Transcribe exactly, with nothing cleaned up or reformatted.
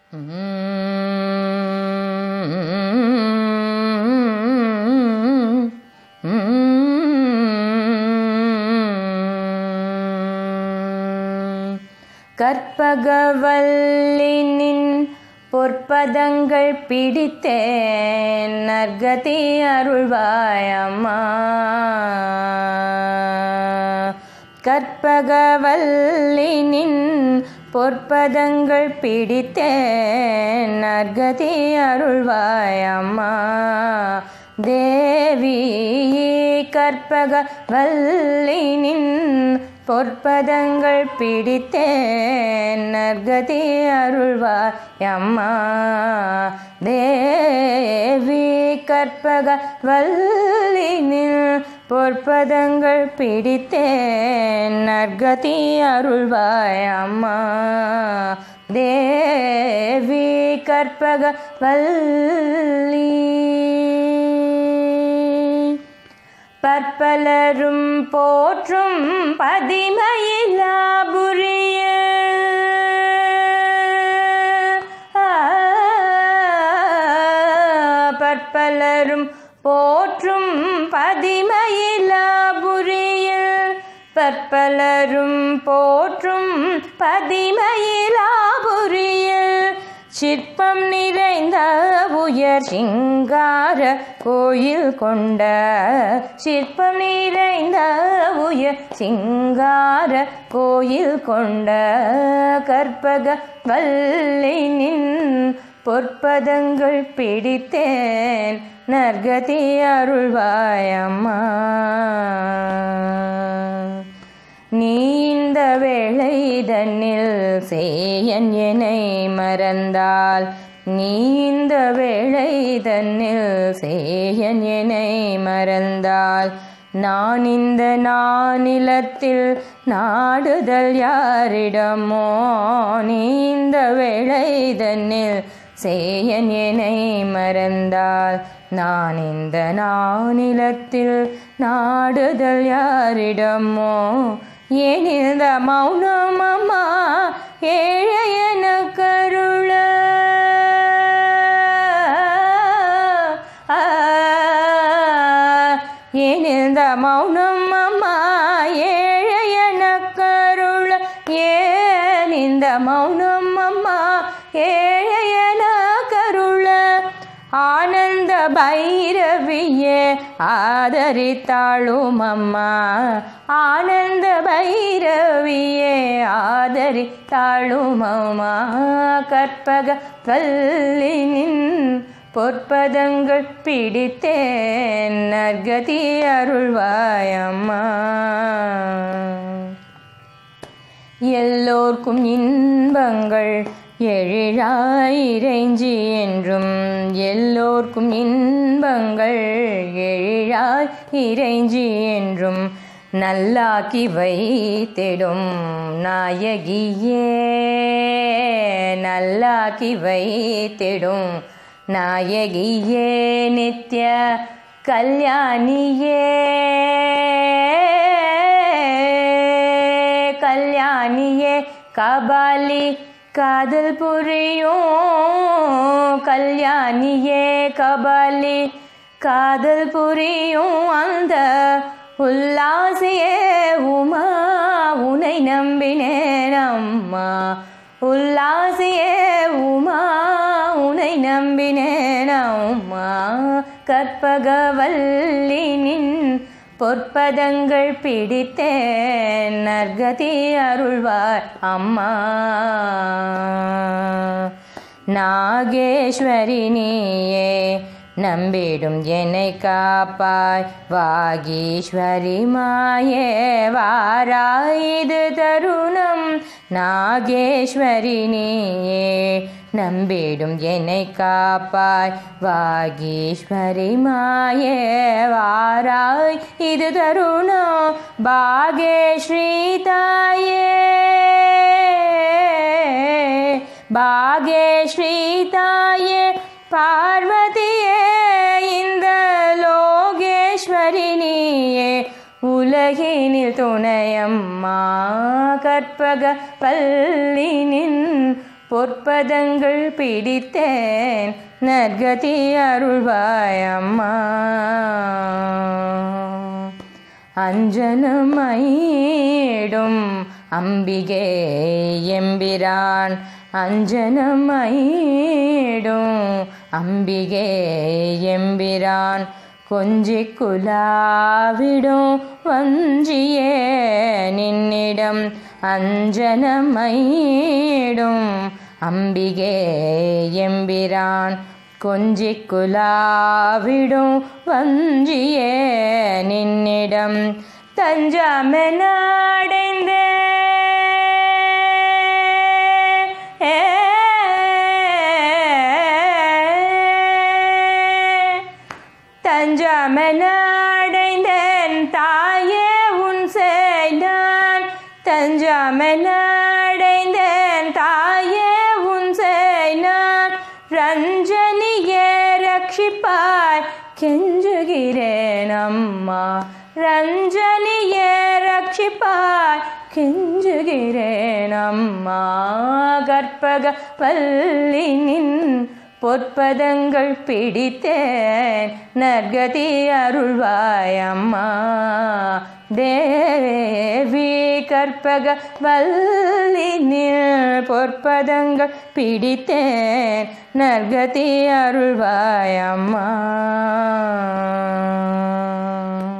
கற்பகவல்லினின் பொற்பதங்கள் பிடித்தேன் நற்கதி அருள்வாயம்மா. கற்பகவல்லினின் பொற்பதங்கள் பிடித்தேன் நற்கதி அருள்வாயம்மா. தேவி கற்பகவல்லினின் பொற்பதங்கள் பிடித்தேன் நற்கதி அருள்வாயம்மா. தேவி கற்பகவல்லினின் பொற்பதங்கள் பிடித்தேன் நற்கதி அருள்வாயம்மா. தேவி கற்பகவல்லி பற்பலரும் போற்றும் பதிமயிலாபுரிய பற்பலரும் போற்றும் பதிமயிலாபுரிய பற்பலரும் போற்றும் பதிமயிலாபுரிய சிற்பம் நிறைந்த உயர் சிங்கார கோயில் கொண்ட சிற்பம் நிறைந்த உயர் சிங்கார கோயில் கொண்ட கற்பகவல்லினின் பொற்பதங்கள் பிடித்தேன் நற்கதி அருள்வாயம்மா. நீ இந்த வேளை தன்னில் சேயன் என்னை மறந்தால் நீ இந்த வேளை தன்னில் சேயன் என்னை மறந்தால் நான் இந்த நானிலத்தில் நாடுதல் யாரிடமோ. நீ இந்த வேளை தன்னில் சேயன் என்னை மறந்தால் நான் இந்த நானிலத்தில் நாடுதல் யாரிடமோ. ஏன் இந்த மௌனம் அம்மா ஏழையன கருள ஏன் இந்த மௌனம் அம்மா ஏழையன கருள ஏன் இந்த மௌனம் அம்மா ஏழையன கருள ஆனந்த பைரவியே ஆதரித்தாளும் அம்மா. ஆனந்த பைரவியே ஆதரித்தாளும் அம்மா. கற்பகவல்லினின் பொற்பதங்கள் பிடித்தேன் நற்கதி அருள்வாயம்மா. எல்லோர்க்கும் இன்பங்கள் எழிலாய் இறைஞ்சி என்றும் எல்லோர்க்கும் இன்பங்கள் எழிலாய் இறைஞ்சி என்றும் நல்லாக்கி வைத்திடும் நாயகியே நல்லாக்கி வைத்திடும் நாயகியே நித்ய கல்யாணியே கல்யாணியே கபாலி காதல் புரியும் கல்யாணியே கபாலி காதல் புரியும் அந்த உல்லாசியே உமா உனை நம்பினேன் அம்மா. உல்லாசியே உமா உனை நம்பினேன் அம்மா. கற்பகவல்லினின் பொற்பதங்கள் பிடித்தேன் நற்கதி அருள்வாய் அம்மா. நாகேஸ்வரி நீயே நம்பிடும் என்னை காப்பாய் வாகீஸ்வரி மாயே வாராய் இது தருணம். நாகேஸ்வரி நீயே நம்பிடும் என்னை காப்பாய் வாகீஸ்வரி மாயே வாராய் இது தருணம். பாகேஸ்ரீ தாயே பாகேஸ்ரீ தாயே பார்வதியே இந்த லோகேஸ்வரி நீயே உலகினில் துணையம்மா. கற்பகவல்லினின் பொற்பதங்கள் பிடித்தேன் நற்கதி அருள்வாய் அம்மா. அஞ்சனமயிடும் அம்பிகே எம்பிரான், அஞ்சனமயிடும் அம்பிகே எம்பிரான், கொஞ்சிக் குலாவிடும் வஞ்சியே நின்னிடம். அஞ்சனமயிடும் அம்பிகே எம்பிரான், கொஞ்சிக் குலாவிடும் வஞ்சியே நின்னிடம். தஞ்சமெனடைந்தே தஞ்சமெனடைந்தேன் தாயே உன் செய்தான், தஞ்சமெனடைந்தேன் தாயே உன் செய்தான். ரஞ்சனியே ரட்சிப்பாய் கெஞ்சுகிறேன் அம்மா, ரஞ்சனியே ரட்சிப்பாய் கெஞ்சுகிறேன் அம்மா. கற்பக வல்லினின் பொற்பதங்கள் பிடித்தேன் நற்கதி அருள்வாய் அம்மா. தேவி கற்பக வல்லினில் பொற்பதங்கள் பிடித்தேன் நற்கதி அருள்வாய் அம்மா.